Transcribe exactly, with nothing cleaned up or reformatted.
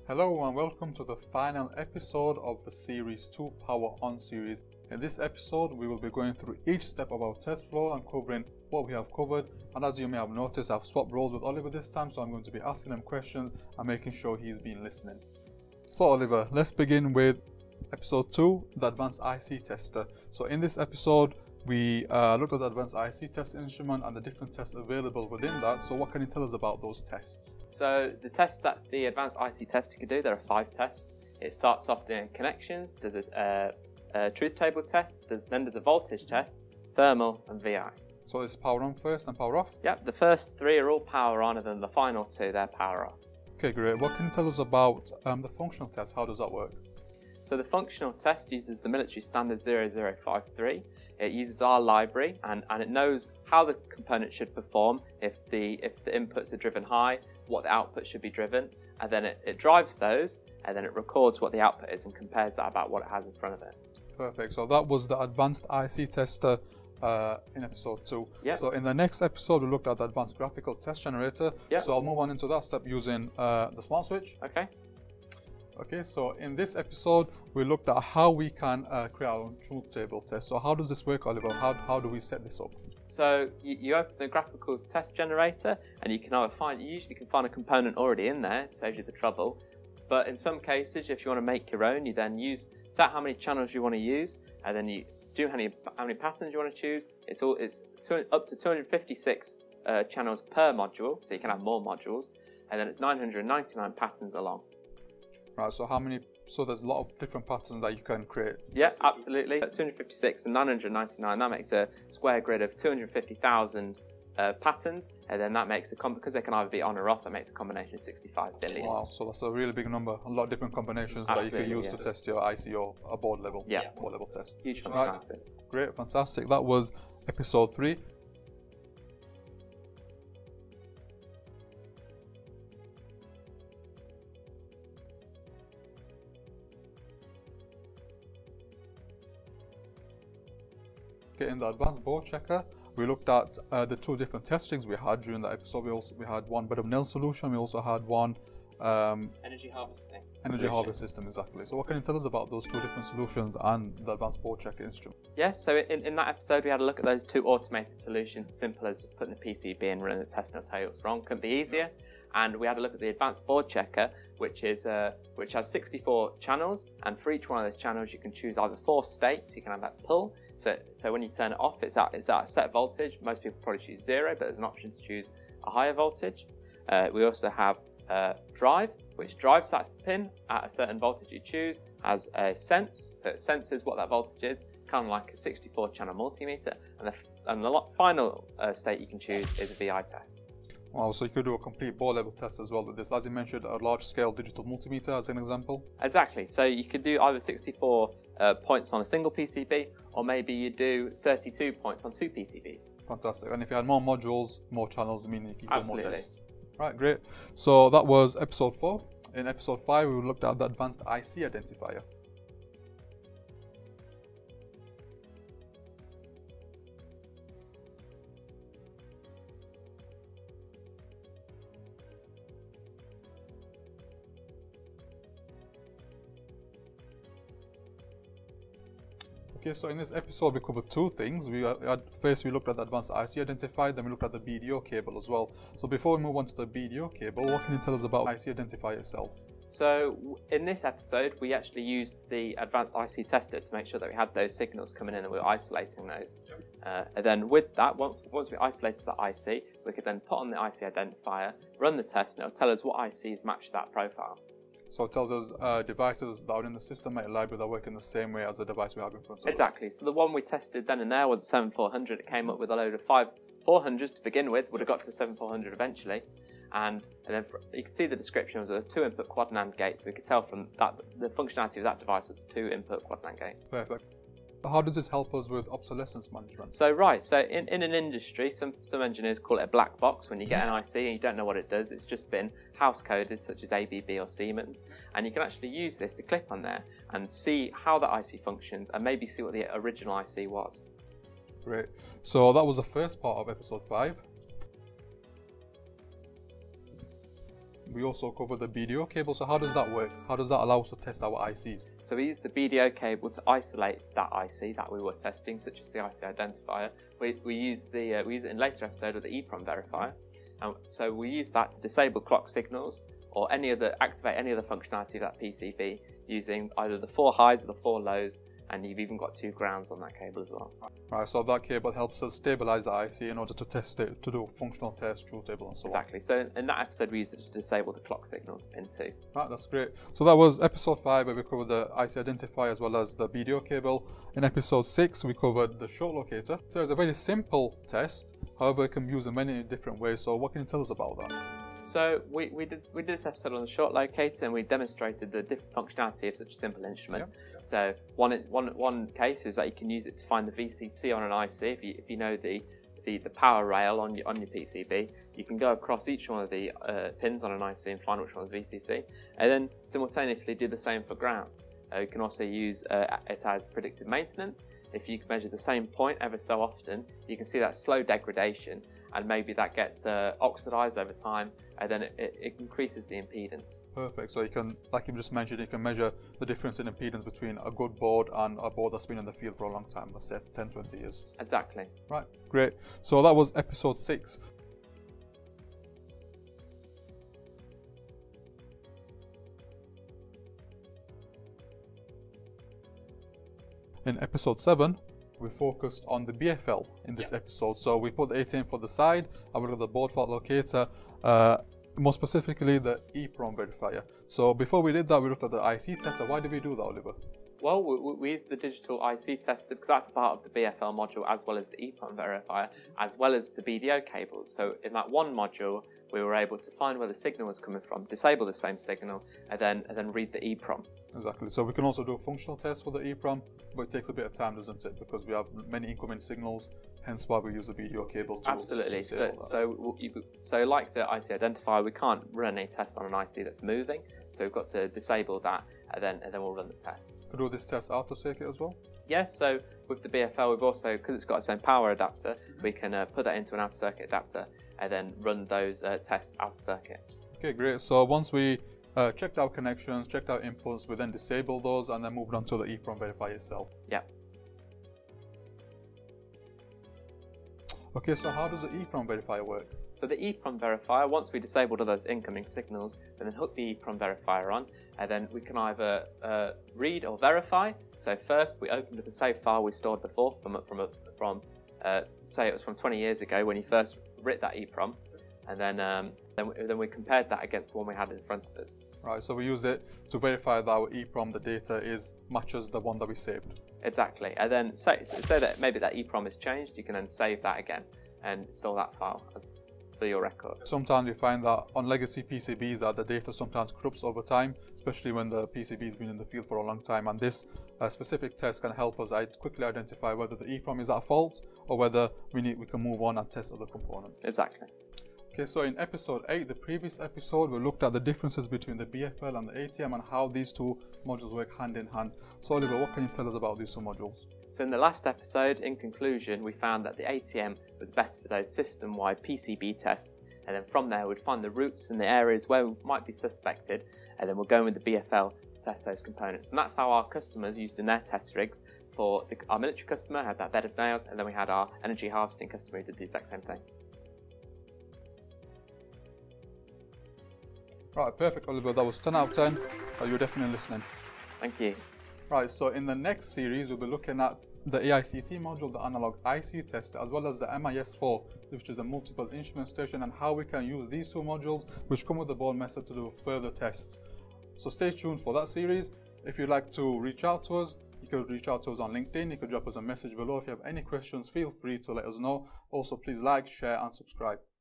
Hello and welcome to the final episode of the Series two Power On series. In this episode we will be going through each step of our test flow and covering what we have covered, and as you may have noticed, I've swapped roles with Oliver this time, so I'm going to be asking him questions and making sure he's been listening. So Oliver, let's begin with episode two, the Advanced I C Tester. So in this episode we uh, looked at the Advanced I C Test instrument and the different tests available within that. So what can you tell us about those tests? So the tests that the Advanced I C Tester can do, there are five tests. It starts off doing connections, there's a, uh, a truth table test, then there's a voltage test, thermal and V I. So it's power on first and power off? Yep, the first three are all power on, and then the final two, they're power off. Okay, great. What can you tell us about um, the functional test? How does that work? So the functional test uses the military standard zero zero five three. It uses our library and, and it knows how the component should perform if the if the inputs are driven high, what the output should be driven, and then it, it drives those, and then it records what the output is and compares that about what it has in front of it. Perfect. So that was the Advanced I C Tester uh, in episode two. Yep. So in the next episode we looked at the Advanced Graphical Test Generator. Yep. So I'll move on into that step using uh, the smart switch. Okay. Okay, so in this episode we looked at how we can uh, create our own truth table test. So how does this work, Oliver? How, how do we set this up? So you, you open the graphical test generator and you can either find, you usually can find a component already in there, it saves you the trouble. But in some cases, if you want to make your own, you then use, set how many channels you want to use, and then you do how many, how many patterns you want to choose. It's all it's two, up to two hundred fifty-six uh, channels per module, so you can have more modules, and then it's nine hundred ninety-nine patterns along. Right, so how many, so there's a lot of different patterns that you can create. Yeah, absolutely. two hundred fifty-six and nine hundred ninety-nine, that makes a square grid of two hundred fifty thousand uh, patterns, and then that makes a, com because they can either be on or off, that makes a combination of sixty-five billion. Wow, so that's a really big number, a lot of different combinations absolutely, that you can use yeah. to test your I C or a board level, yeah. board level test. Huge functionality. Right. Great, fantastic. That was episode three. Okay, in the advanced board checker, we looked at uh, the two different test strings we had during the episode. We also we had one bit of nil solution. We also had one um, energy harvesting. Energy solution. harvest system, exactly. So what can you tell us about those two different solutions and the advanced board checker instrument? Yes, so in, in that episode we had a look at those two automated solutions, as simple as just putting a P C B in, running the test, and it'll tell you what's wrong. Couldn't be easier. And we had a look at the advanced board checker, which is uh, which has sixty-four channels, and for each one of those channels you can choose either four states. You can have that pull, so so when you turn it off, it's at it's at a set voltage. Most people probably choose zero, but there's an option to choose a higher voltage. Uh, we also have uh, drive, which drives that pin at a certain voltage you choose. Has a sense, so it senses what that voltage is, kind of like a sixty-four channel multimeter. And the and the final uh, state you can choose is a V I test. Wow, so you could do a complete board level test as well with this. As you mentioned, a large scale digital multimeter as an example. Exactly, so you could do either sixty-four uh, points on a single P C B, or maybe you do thirty-two points on two P C Bs. Fantastic, and if you had more modules, more channels, meaning you could do more Absolutely. tests. Right, great. So that was episode four. In episode five, we looked at the advanced I C identifier. Okay, so in this episode we covered two things. We had, first we looked at the advanced I C identifier, then we looked at the B D O cable as well. So before we move on to the B D O cable, what can you tell us about I C identifier itself? So in this episode we actually used the advanced I C tester to make sure that we had those signals coming in and we were isolating those. Uh, and then with that, once, once we isolated the I C, we could then put on the I C identifier, run the test, and it'll tell us what I Cs match that profile. So it tells us uh, devices that are in the system at a library that work in the same way as the device we have in front of us. Exactly. So the one we tested then and there was a seven four hundred. It came up with a load of five four hundreds to begin with. Would have got to seven four hundred eventually. And, and then for, you can see the description was a two-input quad NAND gate. So we could tell from that the functionality of that device was a two-input quad NAND gate. Perfect. How does this help us with obsolescence management? So right, so in, in an industry, some, some engineers call it a black box. When you get an I C and you don't know what it does, it's just been house coded, such as A B B or Siemens, and you can actually use this to click on there and see how that I C functions and maybe see what the original I C was. Great. So that was the first part of episode five. We also covered the B D O cable. So how does that work? How does that allow us to test our I Cs? So we used the B D O cable to isolate that I C that we were testing, such as the I C identifier. We, we use the uh, we use it in a later episode with the EPROM verifier. And so we use that to disable clock signals or any other activate any other functionality of that P C B using either the four highs or the four lows. And you've even got two grounds on that cable as well. Right, so that cable helps us stabilize the I C in order to test it, to do functional tests, truth table, and so exactly. on. Exactly. So in that episode, we used it to disable the clock signal to pin two. Right, that's great. So that was episode five, where we covered the I C identifier as well as the B D O cable. In episode six, we covered the short locator. So it's a very simple test. However, it can be used in many different ways. So what can you tell us about that? So we, we did we did this episode on the short locator, and we demonstrated the different functionality of such a simple instrument. Yep. So one one one case is that you can use it to find the V C C on an I C. If you if you know the the, the power rail on your on your P C B, you can go across each one of the uh, pins on an I C and find which one's V C C, and then simultaneously do the same for ground. Uh, you can also use uh, it as predictive maintenance. If you can measure the same point ever so often, you can see that slow degradation, and maybe that gets uh, oxidized over time, and then it, it, it increases the impedance. Perfect. So you can, like you just mentioned, you can measure the difference in impedance between a good board and a board that's been in the field for a long time, let's say ten, twenty years. Exactly. Right, great. So that was episode six. In episode seven, we focused on the B F L in this yep. episode. So we put the A T M for the side, and we looked at the board fault locator, uh, more specifically the EPROM verifier. So before we did that, we looked at the I C tester. Why did we do that, Oliver? Well, we, we used the digital I C tester because that's part of the B F L module, as well as the EPROM verifier, as well as the B D O cables. So in that one module, we were able to find where the signal was coming from, disable the same signal, and then and then read the EPROM. Exactly. So we can also do a functional test for the EPROM, but it takes a bit of time, doesn't it? Because we have many incoming signals, hence why we use the B D O cable to Absolutely. So, so, so like the I C identifier, we can't run a test on an I C that's moving. So we've got to disable that, and then and then we'll run the test. Could do this test out of circuit as well? Yes. So with the B F L, we've also, because it's got its own power adapter, we can uh, put that into an out of circuit adapter and then run those uh, tests out of circuit. Okay, great. So once we Uh, checked out connections, checked out inputs, we then disabled those and then moved on to the EPROM verifier itself. Yeah. Okay, so how does the EPROM verifier work? So the EPROM verifier, once we disabled all those incoming signals, we then hook the EPROM verifier on, and then we can either uh, read or verify. So first we opened up a save file we stored before from from a, from uh, say it was from twenty years ago when you first writ that EPROM, and then um, then we, then we compared that against the one we had in front of us. Right, so we use it to verify that our EPROM, the data is matches the one that we saved. Exactly, and then say, say that maybe that EPROM has changed, you can then save that again and store that file as, for your record. Sometimes we find that on legacy P C Bs that the data sometimes corrupts over time, especially when the P C B has been in the field for a long time, and this uh, specific test can help us quickly identify whether the EPROM is at fault or whether we need we can move on and test other components. Exactly. Okay, so in episode eight, the previous episode, we looked at the differences between the B F L and the A T M and how these two modules work hand in hand. So Oliver, what can you tell us about these two modules? So in the last episode, in conclusion, we found that the A T M was best for those system-wide P C B tests, and then from there we'd find the routes and the areas where we might be suspected, and then we'll go in with the B F L to test those components. And that's how our customers used in their test rigs. For the, our military customer had that bed of nails, and then we had our energy harvesting customer who did the exact same thing. Right, perfect, Oliver. That was ten out of ten. Oh, you're definitely listening. Thank you. Right, so in the next series, we'll be looking at the A I C T module, the analog I C tester, as well as the M I S four, which is the multiple instrument station, and how we can use these two modules, which come with the board method, to do further tests. So stay tuned for that series. If you'd like to reach out to us, you could reach out to us on LinkedIn. You could drop us a message below. If you have any questions, feel free to let us know. Also, please like, share, and subscribe.